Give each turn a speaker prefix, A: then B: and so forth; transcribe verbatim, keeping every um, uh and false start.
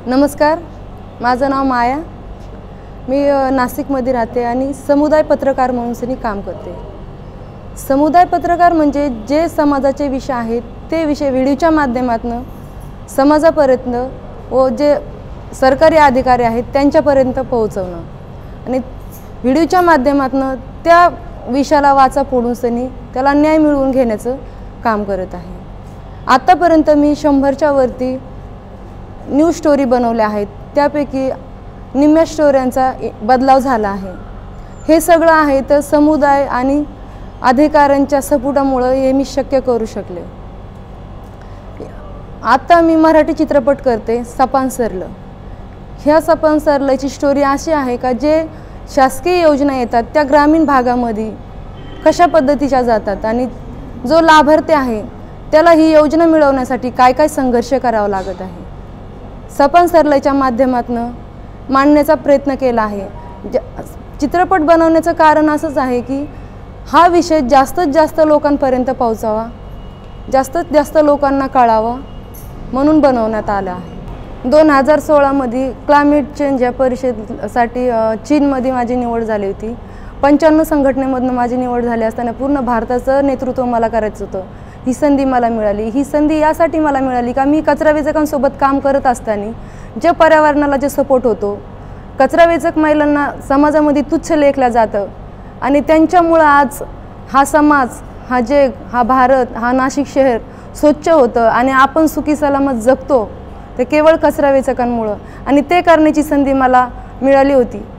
A: नमस्कार, माझं नाव माया। मी नाशिकमध्ये राहते आणि समुदाय पत्रकार म्हणून काम करते। समुदाय पत्रकार म्हणजे जे समाजाचे विषय आहेत ते विषय व्हिडिओच्या माध्यमातून समाजापर्यंत व जे सरकारी अधिकारी आहेत त्यांच्यापर्यंत पोहोचवणं आणि व्हिडिओच्या माध्यमातून त्या विषयाला वाचा फोडून सनी त्याला न्याय मिळवून घेण्याचं काम करत आहे। आतापर्यंत मी शंभरच्या वरती न्यूज स्टोरी बनवल्या आहेत, त्यापैकी निम्म्या स्टोऱ्यांचा बदलाव झाला आहे। हे सगळं आहे तर समुदाय आणि अधिकाऱ्यांच्या सपोर्टामुळे हे मी शक्य करू शकले। आता मी मराठी चित्रपट करते सपान सरलं। ह्या सपान सरलची स्टोरी अशी आहे का जे शासकीय योजना येतात त्या ग्रामीण भागामध्ये कशा पद्धतीच्या जातात आणि जो लाभार्थी आहे त्याला ही योजना मिळवण्यासाठी काय काय संघर्ष करावा लागत आहे, सपान सरलच्या माध्यमातून मांडण्याचा प्रयत्न केला आहे। चित्रपट बनवण्याचं कारण असंच आहे की हा विषय जास्तीत जास्त लोकांपर्यंत पोहोचावा, जास्तीत जास्त लोकांना कळावा म्हणून बनवण्यात आला आहे। दोन हजार सोळामध्ये क्लायमेट चेंज या परिषदेसाठी चीनमध्ये माझी निवड झाली होती। पंच्याण्णव संघटनेमधून माझी निवड झाली असताना पूर्ण भारताचं नेतृत्व मला करायचं होतं। ही संधी मला मिळाली। ही संधी यासाठी मला मिळाली का मी कचरा वेचकांसोबत काम करत असताना जे पर्यावरणाला जे सपोर्ट होतो, कचरा वेचक महिलांना समाजामध्ये तुच्छ लेखलं जातं आणि त्यांच्यामुळे आज हा समाज, हा जग, हा भारत, हा नाशिक शहर स्वच्छ होतं आणि आपण सुखी सलामत जगतो ते केवळ कचरा वेचकांमुळे, आणि ते करण्याची संधी मला मिळाली होती।